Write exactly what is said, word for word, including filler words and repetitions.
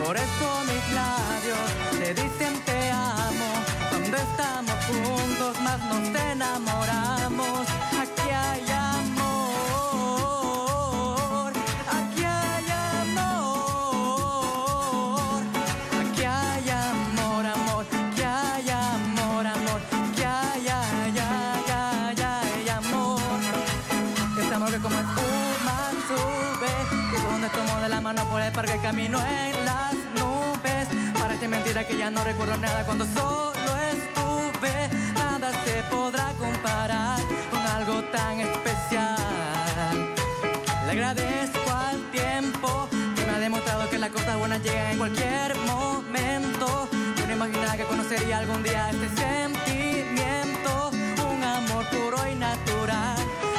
Por eso mis labios te dicen te amo. Cuando estamos juntos más nos enamoramos. Aquí hay amor, aquí hay amor, aquí hay amor, amor, aquí hay amor, amor, aquí hay, ay, ay, ay, ay, amor. Este amor que como espuma sube, que cuando tomo de la mano por el parque camino en las nubes. Parece mentira que ya no recuerdo nada cuando solo estuve. Nada se podrá comparar con algo tan especial. Le agradezco al tiempo que me ha demostrado que las cosas buenas llegan en cualquier momento. Yo no imaginaba que conocería algún día este sentimiento, un amor puro y natural.